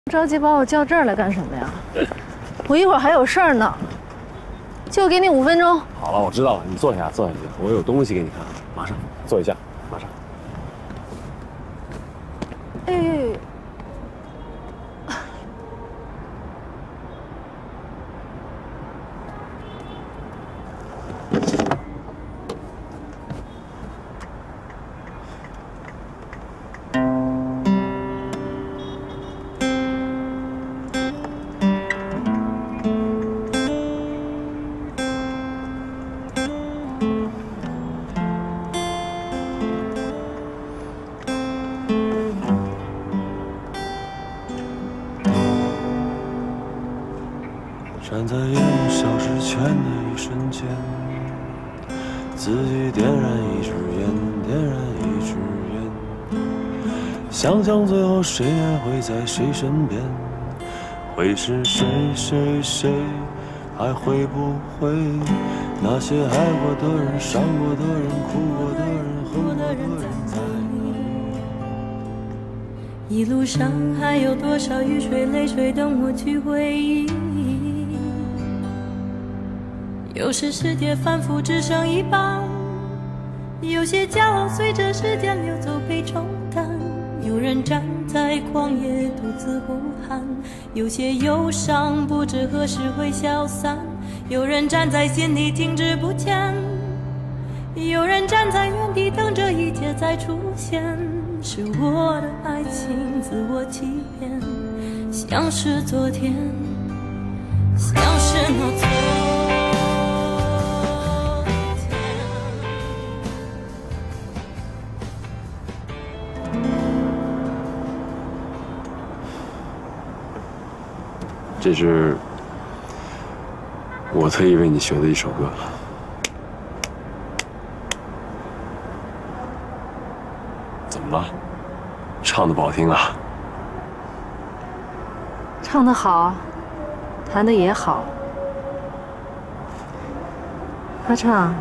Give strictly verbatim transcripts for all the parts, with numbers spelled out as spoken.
着急把我叫这儿来干什么呀？我一会儿还有事儿呢，就给你五分钟。 好了，我知道了，你坐下，坐下去，我有东西给你看，马上坐一下，马上。 哎， 站在夜幕消失前的一瞬间，自己点燃一支烟，点燃一支烟，想想最后谁也会在谁身边，会是谁谁谁，还会不会那些爱过的人、伤过的人、哭过的人、恨过的人在一路上还有多少雨水泪水等我去回忆，有时世界反复只剩一半，有些骄傲随着时间流走被冲淡，有人站在旷野独自呼喊，有些忧伤不知何时会消散，有人站在心里停滞不前，有人站在原地等着一切再出现，是我的爱情自我欺骗，像是昨天，像是那昨这是我特意为你学的一首歌。怎么了？唱的不好听啊？ 唱得好，弹得也好。合唱，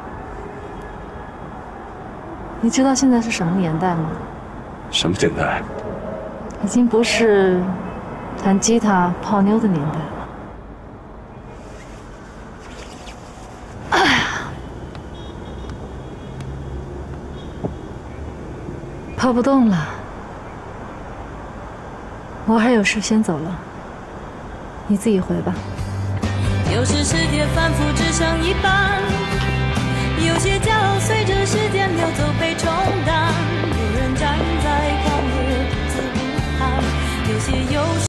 你知道现在是什么年代吗？ 什么年代？ 已经不是弹吉他泡妞的年代了。哎呀，跑不动了，我还有事先走了，你自己回吧。 有时世界反复只剩一半，有些骄傲随着时间流走被冲淡，有人站在旷野独自呼喊，有些忧伤